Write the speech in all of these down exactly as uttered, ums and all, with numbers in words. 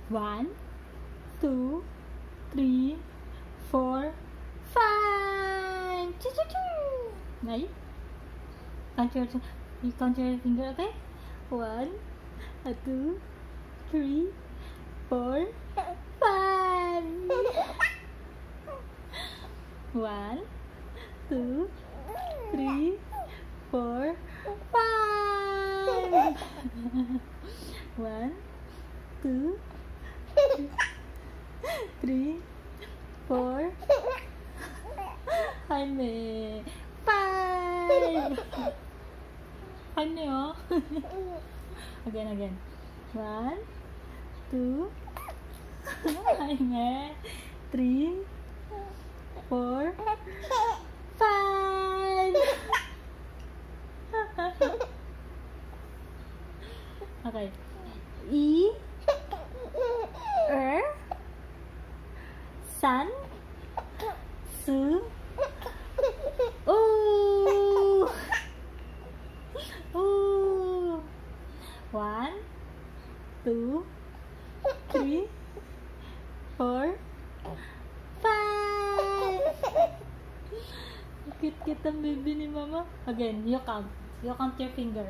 One, two, three, four, five. Choo-choo-choo. Đấy. Count your, you count your finger, okay? One, two, three, four, five. One, two, three, four, five. One, two, three, four, Jaime, five. Jaime, oh. Again, again. One, two, Jaime, three, four, five. Okay. E, er, san, su, ooh, ooh. One, two, three, four, five. Cute-cute ang baby ni mama. Again, you count. You count your finger.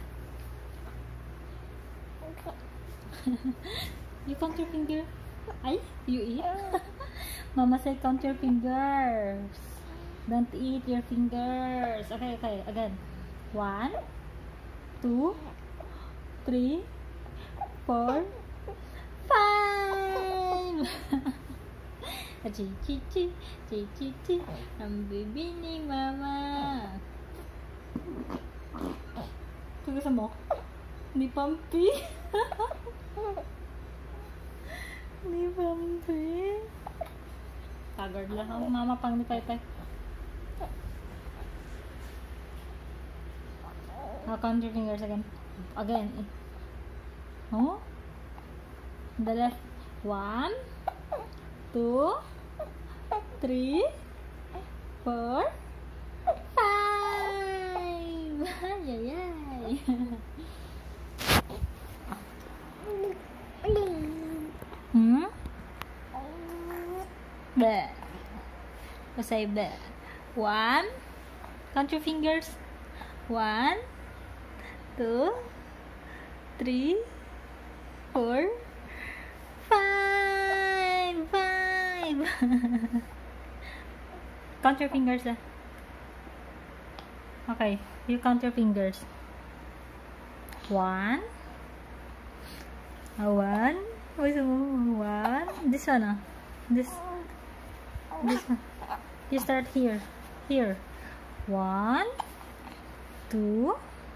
You count your finger. Ay, you eat. Mama say count your fingers. Don't eat your fingers. Okay, okay. Again. One, two, three, four, five. Cici, cici, cici, cici. Ang baby ni mama. Tugas mo? Ni Pampi. Ni Pampi. Tagad lang ang mama pang ni Paypay. I'll count your fingers again. Again. Oh? The left. One, two, three, four, five. Ay, ay, ay. Hmm? Bleh. Let's say bleh. One. Count your fingers. One, two, three, four, five. Five. Count your fingers lah. Okay, you count your fingers. One. A one. What's the one? This one, ah. This. This one. You start here. Here. One. Two.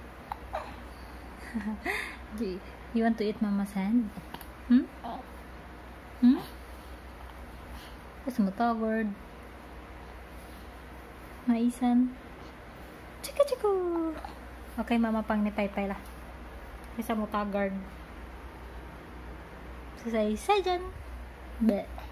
Do you want to eat mama's hand? Hmm? Hmm? Gusto mo tawad? Maisan. Chika chiko. Okay, mama pang ni Paypay lah. Gusto mo tawad? Say, say dyan. Bleh.